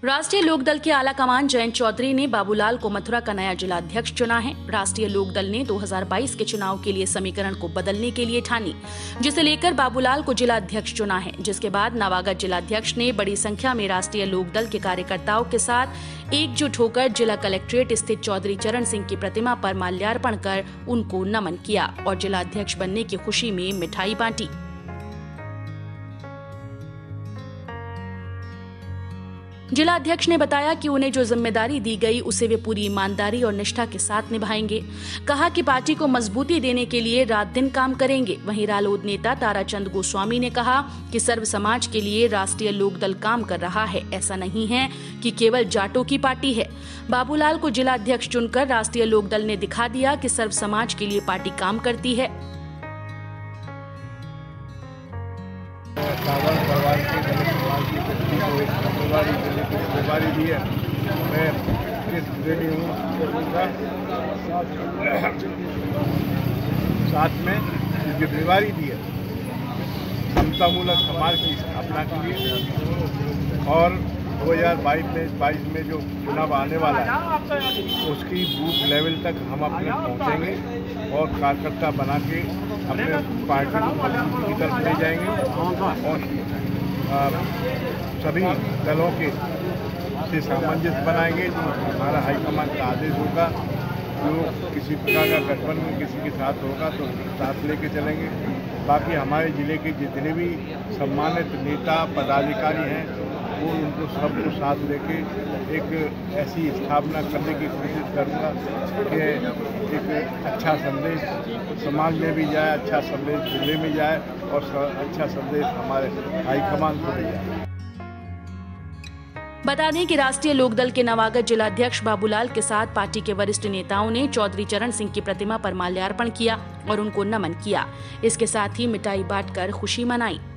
राष्ट्रीय लोकदल के आला कमान जयंत चौधरी ने बाबूलाल को मथुरा का नया जिलाध्यक्ष चुना है। राष्ट्रीय लोकदल ने 2022 के चुनाव के लिए समीकरण को बदलने के लिए ठानी, जिसे लेकर बाबूलाल को जिलाध्यक्ष चुना है। जिसके बाद नवागत जिलाध्यक्ष ने बड़ी संख्या में राष्ट्रीय लोकदल के कार्यकर्ताओं के साथ एकजुट होकर जिला कलेक्ट्रेट स्थित चौधरी चरण सिंह की प्रतिमा पर माल्यार्पण कर उनको नमन किया और जिलाध्यक्ष बनने की खुशी में मिठाई बांटी। जिलाध्यक्ष ने बताया कि उन्हें जो जिम्मेदारी दी गई उसे वे पूरी ईमानदारी और निष्ठा के साथ निभाएंगे। कहा कि पार्टी को मजबूती देने के लिए रात दिन काम करेंगे। वहीं रालोद नेता ताराचंद गोस्वामी ने कहा कि सर्व समाज के लिए राष्ट्रीय लोकदल काम कर रहा है। ऐसा नहीं है कि केवल जाटों की पार्टी है। बाबूलाल को जिलाध्यक्ष चुनकर राष्ट्रीय लोकदल ने दिखा दिया कि सर्व समाज के लिए पार्टी काम करती है। जिम्मेदारी दी है, मैं रेडी हूँ। साथ में जिम्मेदारी दी है समतामूलक समाज की स्थापना के लिए और 2022 में जो चुनाव आने वाला है उसकी बूथ लेवल तक हम अपने पहुँचेंगे और कार्यकर्ता बना के अपने पार्टी को मजबूती की तरफ ले जाएंगे और सभी दलों के से सामंजस्य बनाएंगे। जो हमारा हाईकमान का आदेश होगा, जो किसी प्रकार का गठबंधन किसी के साथ होगा तो साथ लेके चलेंगे। बाकी हमारे ज़िले के जितने भी सम्मानित नेता पदाधिकारी हैं वो उनको सबको साथ लेके एक ऐसी स्थापना करने की कोशिश करूँगा कि एक अच्छा संदेश समाज में भी जाए, अच्छा संदेश जिले में जाए और अच्छा संदेश हमारे हाईकमान को भी जाए। बता दें कि राष्ट्रीय लोकदल के नवागत जिलाध्यक्ष बाबूलाल के साथ पार्टी के वरिष्ठ नेताओं ने चौधरी चरण सिंह की प्रतिमा पर माल्यार्पण किया और उनको नमन किया। इसके साथ ही मिठाई बांटकर खुशी मनाई।